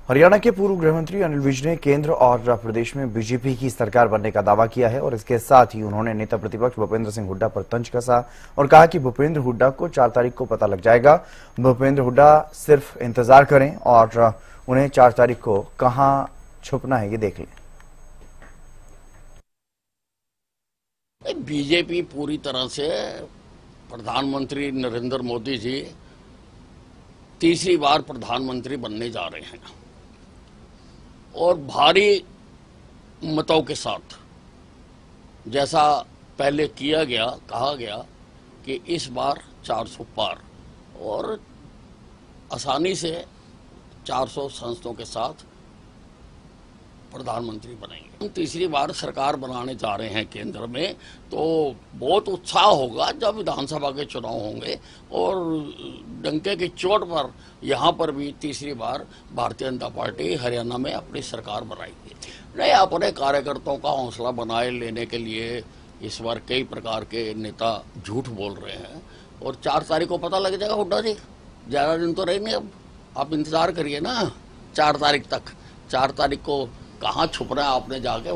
हरियाणा के पूर्व गृहमंत्री अनिल विज ने केंद्र और प्रदेश में बीजेपी की सरकार बनने का दावा किया है और इसके साथ ही उन्होंने नेता प्रतिपक्ष भूपेंद्र सिंह हुड्डा पर तंज कसा और कहा कि भूपेंद्र हुड्डा को 4 तारीख को पता लग जाएगा। भूपेंद्र हुड्डा सिर्फ इंतजार करें और उन्हें 4 तारीख को कहां छुपना है ये देख लें। बीजेपी पूरी तरह से प्रधानमंत्री नरेंद्र मोदी जी तीसरी बार प्रधानमंत्री बनने जा रहे हैं और भारी मतों के साथ, जैसा पहले कहा गया कि इस बार 400 पार और आसानी से 400 संसदों के साथ प्रधानमंत्री बनेंगे। हम तीसरी बार सरकार बनाने जा रहे हैं केंद्र में, तो बहुत उत्साह होगा जब विधानसभा के चुनाव होंगे और डंके की चोट पर यहाँ पर भी तीसरी बार भारतीय जनता पार्टी हरियाणा में अपनी सरकार बनाएगी। नहीं, अपने कार्यकर्ताओं का हौसला बनाए लेने के लिए इस बार कई प्रकार के नेता झूठ बोल रहे हैं और 4 तारीख को पता लग जाएगा। हुड्डा जी, ज़्यादा दिन तो रहे नहीं, अब आप इंतजार करिए ना 4 तारीख तक। 4 तारीख को कहाँ छुप रहे हैं आपने जाके।